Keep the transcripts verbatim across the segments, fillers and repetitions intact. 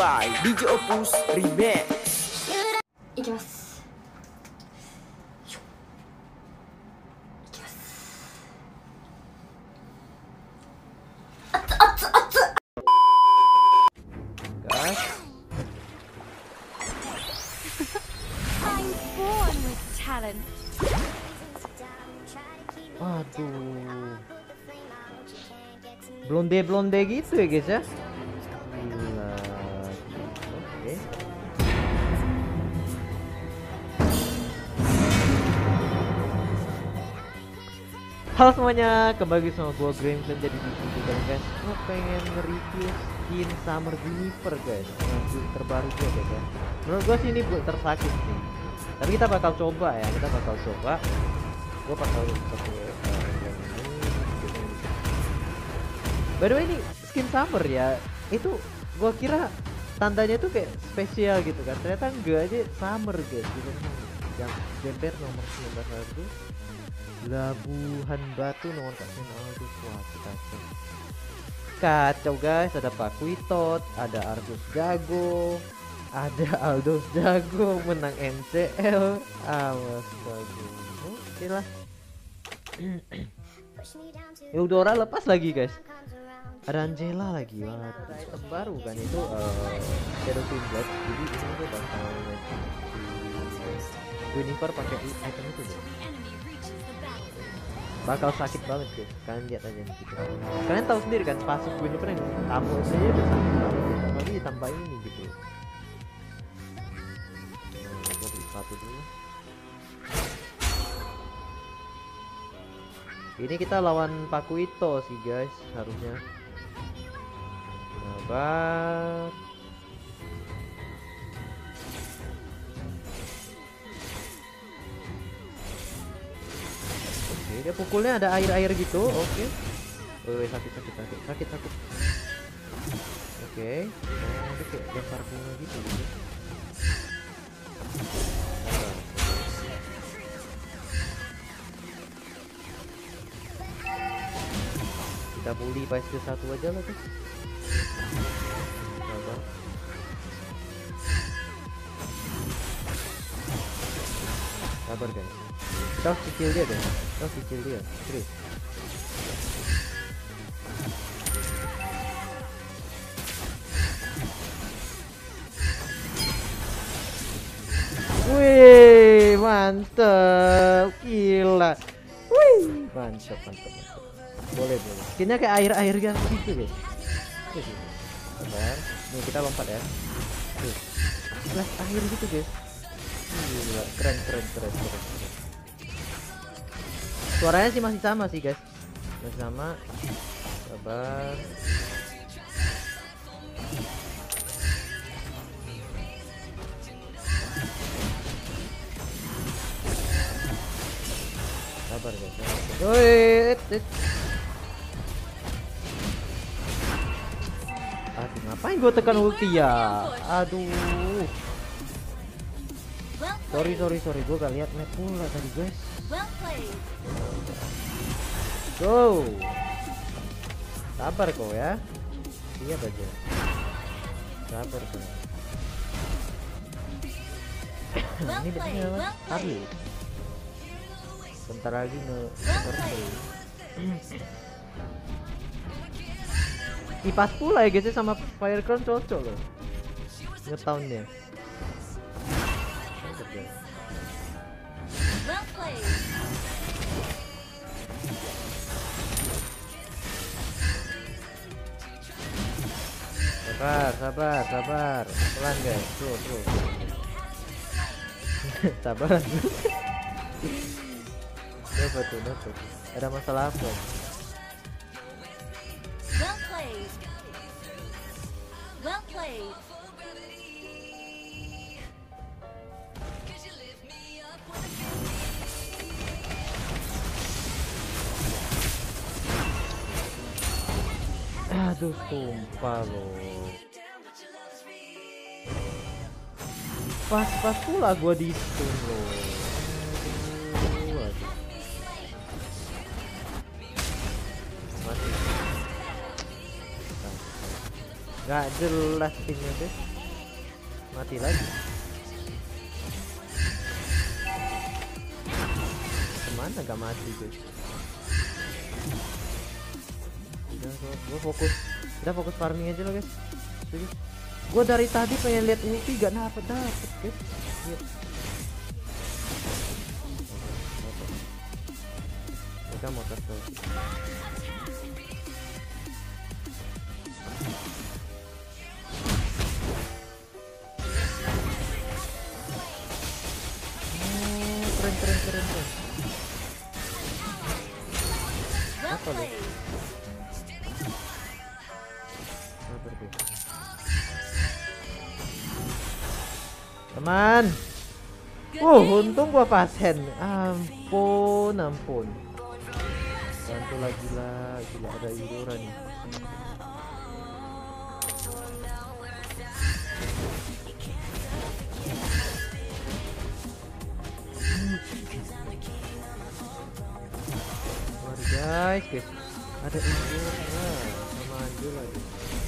by D J Opus Remix. いきます。いきます。熱々熱々。 Guys. I'm born with talent. Aduh. Blonde-blonde gitu ya guys ya. Gila. Oke. Halo semuanya, kembali sama gua Graham dan jadi di video kalian guys. Gua pengen nge-review skin Summer Juniper guys, dengan build terbaru gua guys ya. Menurut gua sih ini build tersakit sih. Tapi kita bakal coba ya, kita bakal coba. Gua bakal pakai uh, yang ini. By the way ini skin Summer ya. Itu gua kira tandanya tuh kayak spesial gitu kan. Ternyata enggak aja Summer guys. Gitu. Yang jember nomor sembilan belas lagu. Labuhan Batu nomor kapten Aldous. Wah kita kacau. Kacau guys, ada Pak Kwitot, ada Argus Jago, ada Aldous Jago menang M C L. Awas bagus. Oke lah. Eudora lepas lagi guys. Ada Angela lagi. Wah, ada item baru kan itu uh, Shadow Twin Blade. Jadi ini tuh bakal Juniper pakai item itu guys. Bakal sakit banget guys, kalian lihat aja gitu. Kalian tahu sendiri kan pasif Juniper yang kamu saja udah sakit banget ya, apalagi ditambah ini gitu. Nah, gua beli satu dulu. Ini kita lawan Pakuito sih guys harusnya. Sabar. Dia pukulnya ada air-air gitu, oke. Okay. Wih, sakit sakit sakit sakit sakit. Oke, okay. Oh, dia kayak lempar bunga gitu gitu. Kita bully pasti satu aja lah guys. Sabar. Sabar guys. Kita harus kecil dia deh, kita harus kecil dia, terus. Wih, mantep, gila. Wih, mantep, mantep, mantep. Boleh, boleh. Skinnya kayak air-air gitu guys. Sabar, nih kita lompat ya. Tuh, splash air gitu guys. Gila, keren, keren, keren, keren. Suaranya sih masih sama sih guys, masih sama. Sabar. Sabar guys. Wait, aduh ngapain gue tekan ulti ya? Aduh. Sorry sorry sorry, gue gak lihat map pula tadi guys. Go. Sabar kau ya. Iya aja. Sabar kau. Ini benar Harley. Bentar lagi nge kipas pula ya guys sama Firecrown cocok loh. Nge-townnya. Sabar, sabar, sabar. Pelan guys, tuh, tuh. Sabar. Dapat tuh, dapat. Ada masalah apa? Well played. Well played. Aduh, tumpah loh. Pas-pas pula gua di stun loh. Aduh, aduh. Mati. Gak jelas timnya deh. Mati lagi. Kemana gak mati guys? Udah gua, gua fokus. Udah fokus farming aja lo guys. Serius. Gua dari tadi pengen lihat ulti gak dapet dapet guys. Lihat. Kita motor tuh. Keren keren keren keren. Well Apa lu? played. Sabar, guys. Teman. Good Oh, game. untung gua pasen. Ampun, ampun. Bantu lagi gila, gila ada Aurora nih. Mari guys, guys. Ada Aurora sama Anjo lagi.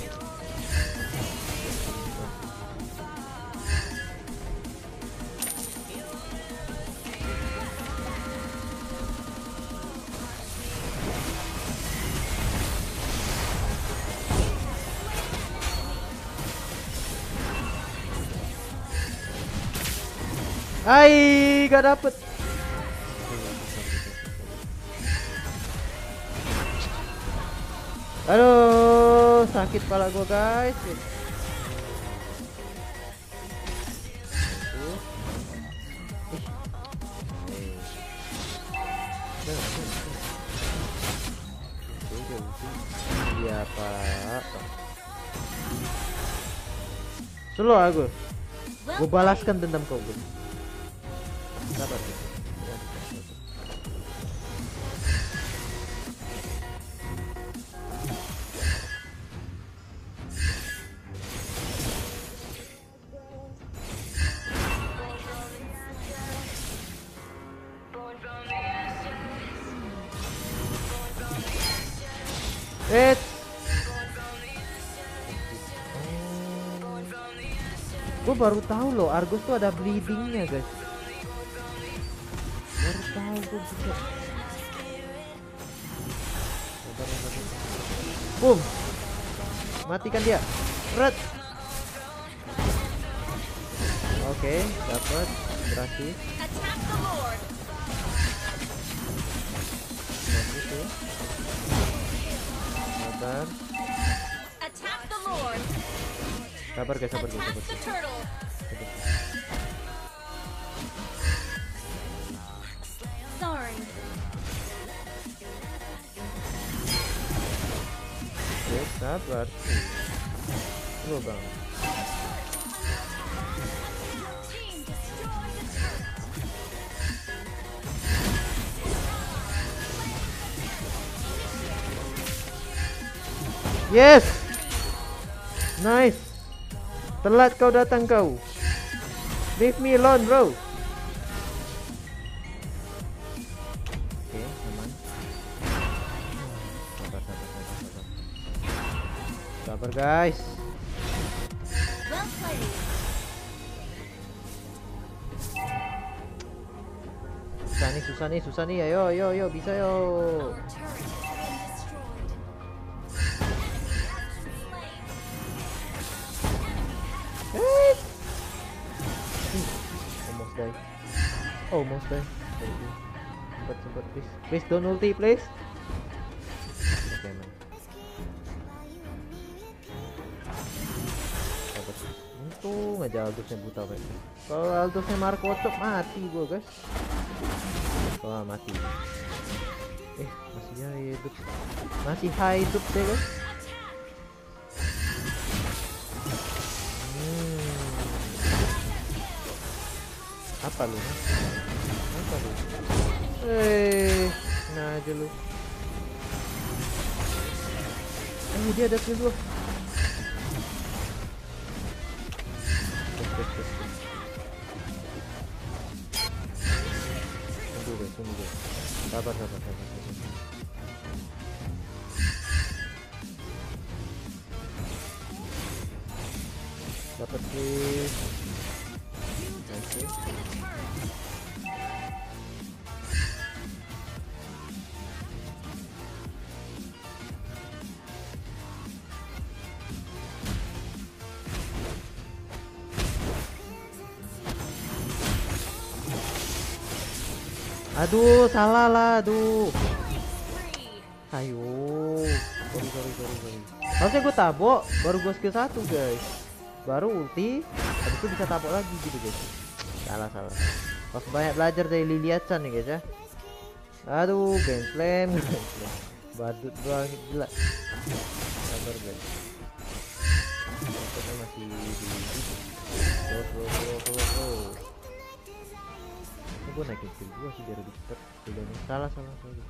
Hai, gak dapet. Aduh, sakit kepala gua guys. Iya pak. Slow aku. Well Gue balaskan dendam kau gue. Sabar. Eh. Gue baru tahu loh Argus tuh ada bleedingnya guys. Baru tahu gue juga. Boom. Matikan dia. Red. Oke, dapat berhasil. Attack the Lord. Bagus ya. Sabar. Attack the Lord. Sabar guys, sabar guys, Attack sabar. the turtle. Sorry. Oke, sabar. Slow bang. Team destroy the turret. Yes. Nice. Telat kau datang kau. Leave me alone, bro. Oke, aman. Sabar, sabar, sabar, sabar. Sabar, guys. Well played. Susah nih, susah nih, susah nih. Ayo, ayo, ayo, bisa yo. Our turret has been destroyed. Eh. Almost die. Almost die. Sempat, sempat, please. Please don't ulti, please. Oke, man. Sabar. Untung aja Aldusnya buta, guys. Kalau Aldusnya Marco Cok mati gua, guys. Wah, mati. Eh, masih hidup. Masih hidup deh, guys. Apa lu? Apa lu? Eh, nah aja lu. Eh, dia ada skill dua. Tunggu deh, tunggu deh. Sabar, sabar, sabar, sabar. Dapat skill. Aduh, salah lah, aduh. Ayo, sorry sorry sorry sorry. Harusnya gue tabok, baru gue skill satu guys, baru ulti, habis itu bisa tabok lagi gitu guys. Salah salah. Harus banyak belajar dari Liliachan nih guys ya. Aduh, Grand Slam, Grand Slam. Badut doang gila. Sabar guys. Kita masih di slow slow slow slow slow. Gue naikin skill gue sih biar lebih cepet. Salah salah salah.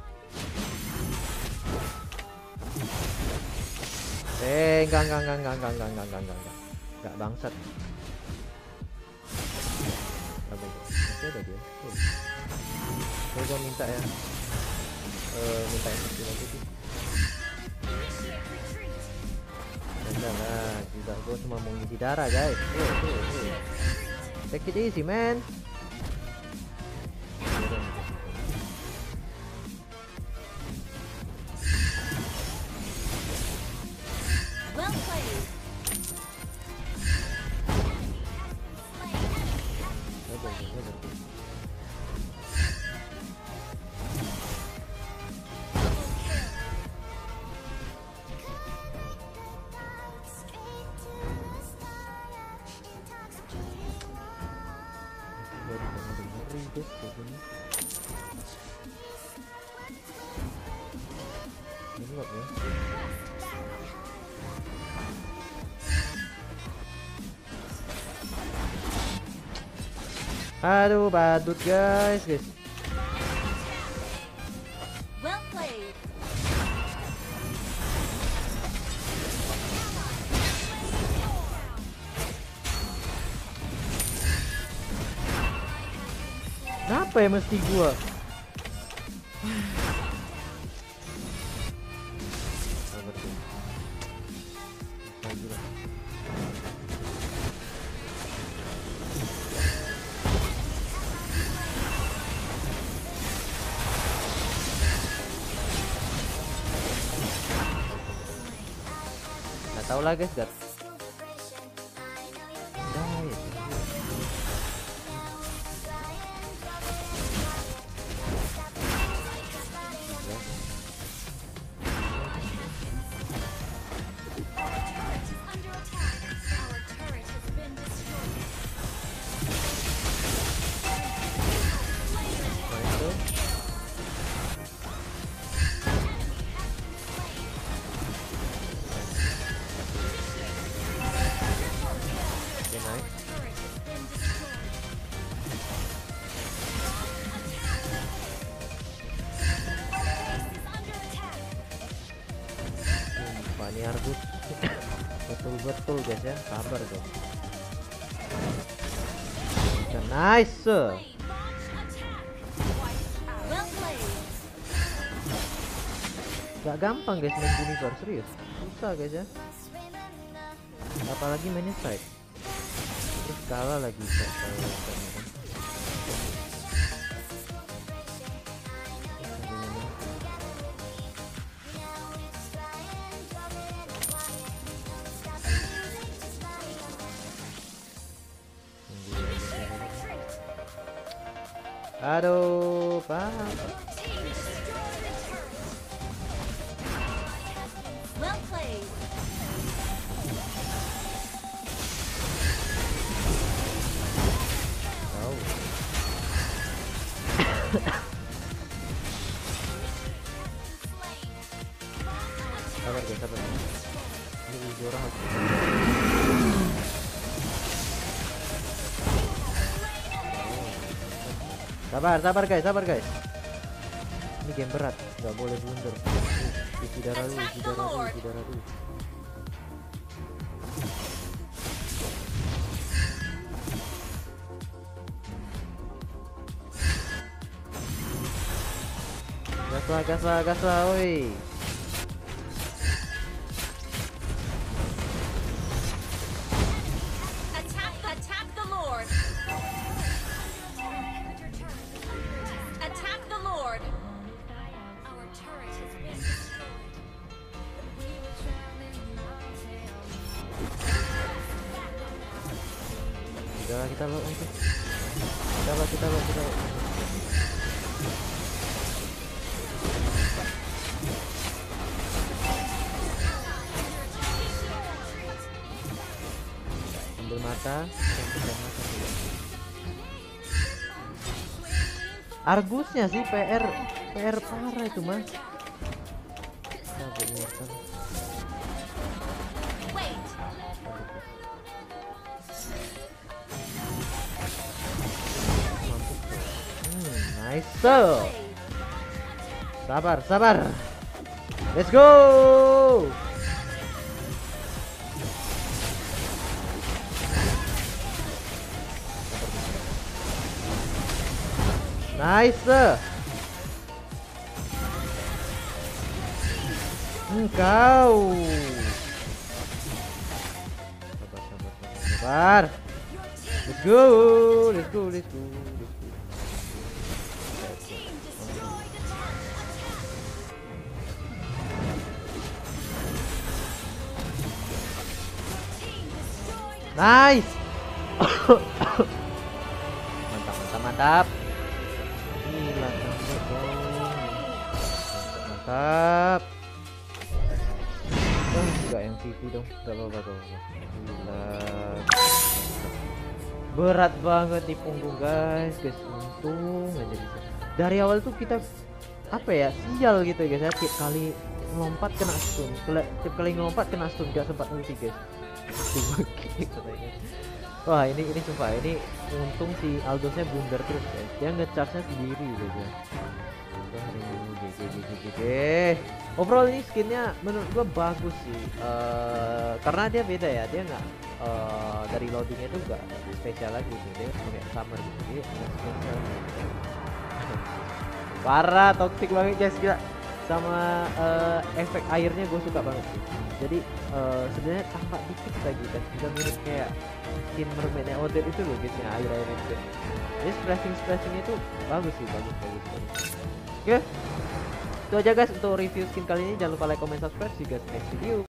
Eh, enggak enggak enggak enggak enggak enggak enggak enggak enggak enggak enggak bangsat. Apa itu? Masih ada dia. Tuh. Saya gua minta ya. Eh, minta yang kecil aja sih. Enggak lah, juga gua cuma mau ngisi darah guys. Tuh, tuh, tuh. Take it easy man. Well played. Aduh, badut guys, guys. Well played. Kenapa ya mesti gua? Tahu lah guys, gak. Ini Argus betul-betul guys ya, sabar guys. Nice. Gak gampang guys main Universe, serius susah guys ya, apalagi mainnya side terus kalah lagi. Aduh, Pak. Well played. Tahu. Sabar guys, sabar. Ini uji orang harus. Sabar, sabar guys, sabar guys. Ini game berat, nggak boleh blunder. Isi darah dulu, isi darah dulu, isi darah dulu. Gaslah, gaslah, gaslah, woi. Attack, attack the Lord. Udah kita lo aja. Kita lo kita lo kita lo. Ambil mata, ambil mata dulu. Argusnya sih P R P R parah itu mah. Sampai immortal. Wait. Hmm, nice. Played. Sabar, sabar. Let's go. Nice. Engkau. Sabar, sabar, sabar, sabar. Let's go, let's go, let's go, let's go. Team destroyed a tower. Team destroyed a Nice. Mantap, mantap, mantap. Gila, mantap dong. Mantap, mantap. Oh, enggak yang P V dong. Enggak apa-apa, enggak apa-apa. Gila. Berat banget di punggung, guys. Guys, untung aja bisa. Dari awal tuh kita apa ya? Sial gitu, guys. Ya. Tiap kali ngelompat kena stun. Kela- Tiap kali ngelompat kena stun, gak sempat ulti, guys. Dimaki katanya. Wah, ini ini sumpah ini untung si Aldosnya blunder terus, guys. Dia nge-charge-nya sendiri guys ya. Aduh, G G G G G G. Overall ini skinnya menurut gua bagus sih. Eh, karena dia beda ya, dia nggak eh, dari loadingnya itu nggak spesial lagi sih, dia pakai summer gitu, jadi nggak spesial. Parah, toxic banget guys, gila. Sama eh, efek airnya gue suka banget sih. Jadi eh, sebenarnya tampak dikit lagi kan, bisa mirip kayak skin mermaidnya Odette itu loh guys, yang air air itu. Jadi splashing splashingnya itu bagus sih, bagus bagus bagus. Oke, itu aja guys untuk review skin kali ini. Jangan lupa like, comment, subscribe. See you guys next video.